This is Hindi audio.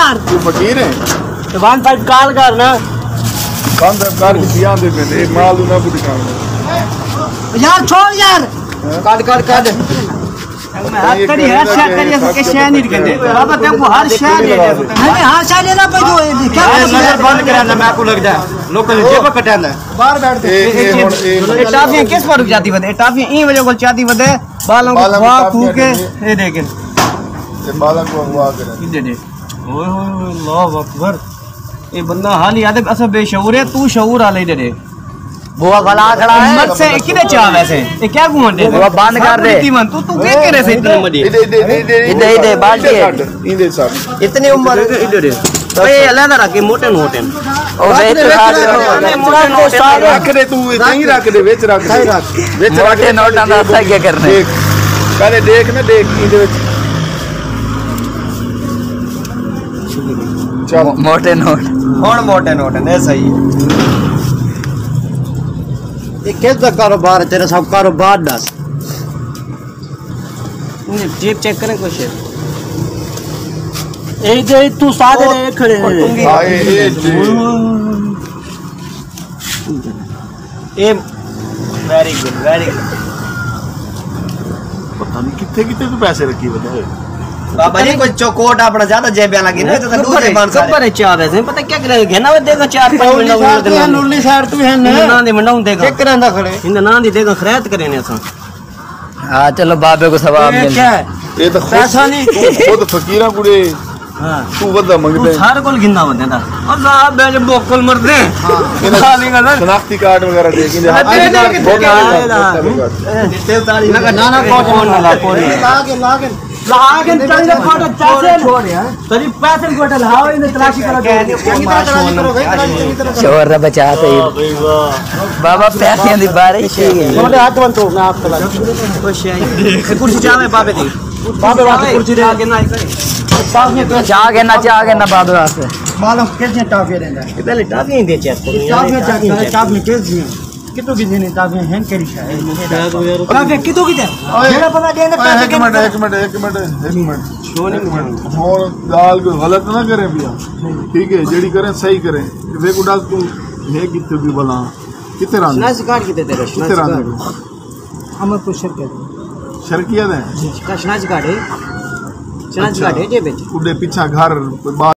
यार तू फकीर है तो 15 कॉल कर ना कौन सा कार की ध्यान दे मैंने एक माल ना पूरी काम यार छोड़ यार काट मैं हाथ करी है शेयर करिए के शेयर नहीं करते बाबा देखो हर शेयर ले ले हमें हां शेयर लेना पे जो क्या नजर बंद कराना मैं आपको लग जाए लोकल जेब कटाना बाहर बैठ ये टाफियां किस पर रुक जाती बदे टाफियां ई वजह को चाहती बदे बालों को वाह फूके ये देख ये बालों को वाह करे दे दे ओए ओए अल्लाह अकबर ये बंदा हाल याद है असल बेशऊर है तू शऊर आ ले दे बुआ गला खड़ा है मत से किने चाह वैसे ये क्या घुमंडे बुआ बंद कर दे तू के करे से इतने मडी इधे बाल्टी है इधे सर इतनी उम्र इधर ओए अलग रख मोटे नोटे ओ वेच रख दे तू नहीं रख दे वेच रख मोटे नोटां दा असा क्या करने पहले देख ना देख इधे चल मोटे नोट कौन मोटे नोट है सही है ये कैसा कारोबार है तेरा सब कारोबार दस जेब चेक करें कुछ ए जे तू सादे रे खड़े आए ए वेरी गुड पता नहीं कितने तू पैसे रखी बता बाबा जी कोई चौकोट अपना ज्यादा जेबियां लगी ना तो दूसरे मान खबर है चाह वैसे पता क्या करे घेना वे देखो 4-5 मिनट नुल्ली साइड तू है ना दे मंडाऊं देखो चेक करांदा खड़े इन ना दी देखो खैरत करे ने असा हां चलो बाबे को सवाब मिल ये तो पैसा नहीं खुद फकीरा कुड़े हां तू वदा मंगदे सारे कोल गिंदा वंदा दा और साहब बेच बोकल मरदे खाली गल शनाख्ती कार्ड वगैरह दे के ना कौन ना लागे लागन चल फोटो पैसे छोड़ यार तरी पैसे गोटल हाओ इन तलाशी करो चोर रे बचा सही बाबा पैसे दी बारिश छोटे हाथ बंद तो मैं आप तलाशी खुश है कुर्सी चावे बाबे दी बाबे वास्ते कुर्सी दे आगे ना चाह के ना बाबे वास्ते मालूम कितने टाफियां देंदा पहले टाफियां दे चेक टाफियां कैसी कितो की देने टाफियां हैं केरी शायद टाफियां कितो की दे मेरा पता दे एक मिनट और दाल को गलत ना करें भैया ठीक है जेडी करें सही करें वे को डाल तू है कितने भी भला कितने रान ना शिकार कितने तेरे कितने रान हमर को शर्किया दे जी का शनाज काटे जे बेच उडे पीछा घर